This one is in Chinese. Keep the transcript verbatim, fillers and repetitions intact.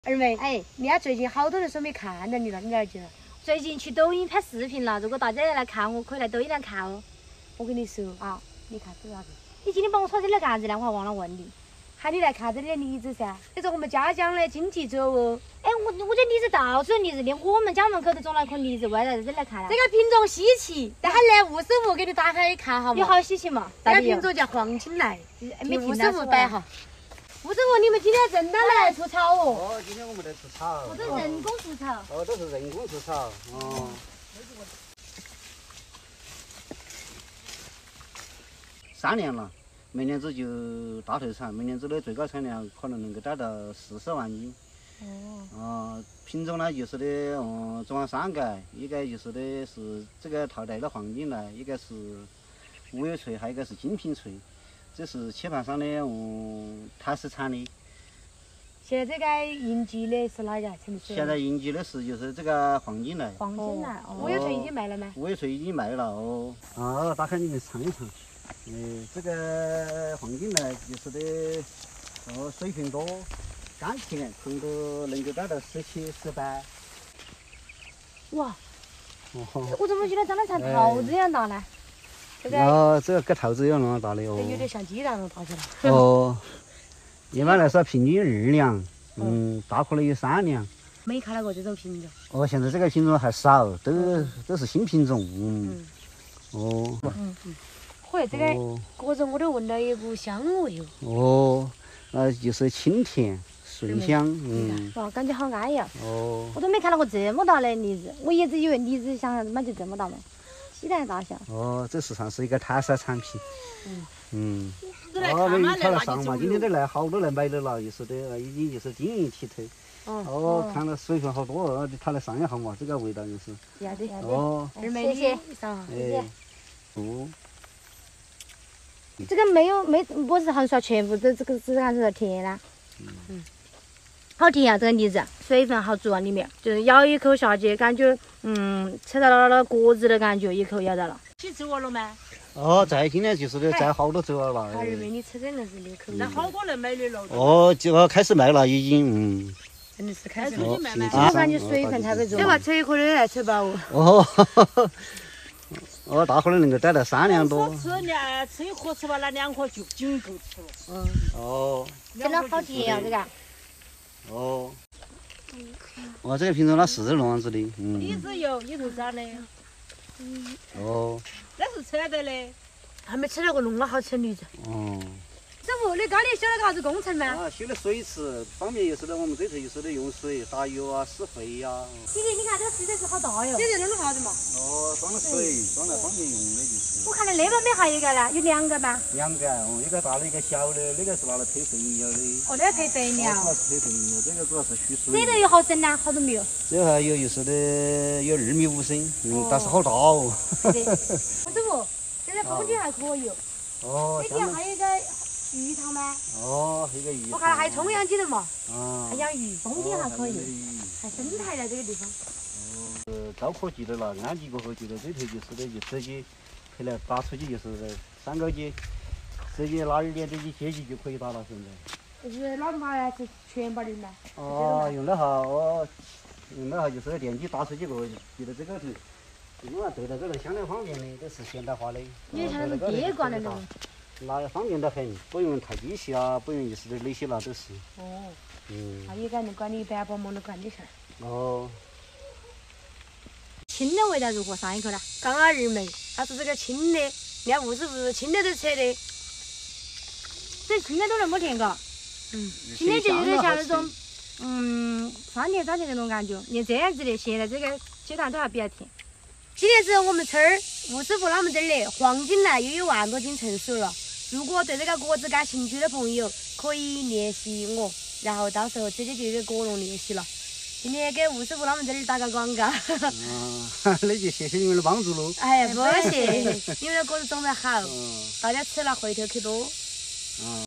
二妹，哎，人家最近好多人说没看到你了，你了解了？最近去抖音拍视频了，如果大家要来看我，可以来抖音来看哦。我跟你说啊，你看这啥子？你今天把我耍这来干啥子呢？我还忘了问你。喊你来看这里的梨子噻，这是我们家乡的经济走哦。哎，我我这梨子到处有梨子，连我们家门口都种了棵梨子，为啥在这来看啊？这个品种稀奇，但还来五十五给你打开看好吗？有好稀奇嘛？这个品种叫黄金来，没五十五摆哈。吴师傅，你们今天真的来除草哦？ 哦，今天我们在除草。 我这人工除草。 哦，都是人工除草。哦。三年了，明年子就大头产，明年子的最高产量可能能够达到四十万斤。哦。呃，品种呢就是的，嗯，中央山改，一个就是的是这个套带的黄金来，一个是五叶翠，还有一个是金瓶翠。这是切盘上的嗯碳石产的。 现在这个应季的是哪个？城市？ 现在应季的是就是这个黄金来。 黄金来，五叶翠已经卖了吗？ 五叶翠已经卖了哦。啊，打开你们尝一尝。嗯，这个黄金来就是的，哦，水分多，甘甜，糖度能够达到十七、十八。 哇！哦。我怎么觉得长得像桃子一样大呢？ 哦，这个跟桃子一样那么大的哦。 有点像鸡蛋那么大起来。哦，一般来说平均二两，嗯，大颗的有三两。 没看到过这种品种。 哦，现在这个品种还少，都都是新品种，嗯。哦。 嗯嗯。嚯，这个果子我都闻到一股香味哟。 哦，那就是清甜顺香，嗯。 哇，感觉好安逸啊。 哦。 我都没看到过这么大的梨子，我一直以为梨子像啥子嘛就这么大嘛。鸡蛋大小。 哦，这实际上是一个碳酸产品。 嗯。 嗯。哦，没看到上嘛，今天都来好多来买的了，就是的，已经就是晶莹剔透。哦。哦，看到水分好多哦，他来上一下嘛，这个味道就是。 要得。 哦。 谢谢。上。谢谢。 哦。 这个没有没不是很说全部都这个只看是甜啦。嗯。好甜啊，这个梨子，水分好足啊，里面就是咬一口下去，感觉嗯，吃到了那果子的感觉，一口咬到了。起走了吗？ 哦，在今天就是的，在好多走了了。 二妹，你吃真的是六口。 那好多人买的了。 哦，就要开始卖了，已经嗯。 真的是开始卖卖。 我感觉水分特别足。这话吃一颗的来吃饱哦。 哦。哦，大颗的能够逮到三两多。 吃两吃一颗吃吧，那两颗就仅够吃了。 嗯。哦。 真的好甜啊，这个。 哦。哦，这个品种它是这种样子的，嗯。 梨子油里头长的。 嗯。 哦。 那是扯的的。 还没吃到过那么好吃的梨子。 哦。 师傅，你家里修了个啥子工程吗？ 啊，修了水池，方便就是的，我们这头就是的用水打油啊、施肥呀。 弟弟，你看这个池子好大哟。这是弄了啥子嘛？ 哦，装了水，装来方便用的就是。 我看到那边边还有一个呢，有两个吗？ 两个，哦，一个大的，一个小的，那个是拿来配肥料的。 哦，那个配肥料。 主要是配肥料，这个主要是蓄水。 这头有好深呢，好多米哦。 这还有就是的，有二米五深，嗯，但是好大哦。 对。师傅，这个风景还可以哦。 哦。 这边还有一个鱼塘吗？ 哦，一个鱼。 我看还有冲养鸡的嘛。 啊。 还养鱼，风景还可以，还生态在这个地方。 哦。呃，高科技的了，安吉过后就在这头就是的，就直接配来打出去就是三高阶，直接拿二点这些阶级就可以打了，现在。 就是哪个嘛呢？是全把的嘛？ 哦，用了哈，哦，用了哈就是电机打出去过后，就在这个头，用了对到这个相当方便的，都是现代化的。 你像那种电管的那种。 那方便得很，不用太机器啊，不用就是的那些那都是。 哦。 嗯。 那也敢能管理板包膜都管理下来。哦。 青的味道如何？上一口呢？刚刚二妹，她说这个青的，人家五十五青的都吃的，这青的都那么甜嘎。嗯。青的就有点像那种，嗯，酸甜酸甜那种感觉。连这样子的，现在这个阶段都还比较甜。今天是我们村儿吴师傅他们这里黄金来又有万多斤成熟了。如果对这个果子感兴趣的朋友，可以联系我，然后到时候直接就给果农联系了。今天给吴师傅他们这里打个广告。 嗯，那就谢谢你们的帮助喽。 哎，不谢，你们的果子种得好，大家吃了回头可多。 嗯。